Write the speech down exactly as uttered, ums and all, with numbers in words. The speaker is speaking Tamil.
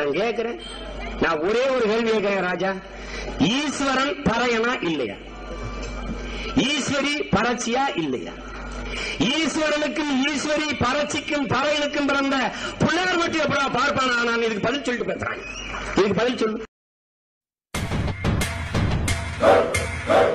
நான் கேட்கிறேன், நான் ஒரே ஒரு கேள்வி கேட்கிறேன் ராஜா, ஈஸ்வரன் பறையனா இல்லையா? ஈஸ்வரி பரட்சியா இல்லையா? ஈஸ்வரனுக்கும் ஈஸ்வரி பரட்சிக்கும் பறையனுக்கும் பிறந்த புள்ளையார் மட்டும் எப்படா பார்ப்பானா? நான் இதுக்கு பதில் சொல்லிட்டு பேசுறேன். இதுக்கு பதில் சொல்லு.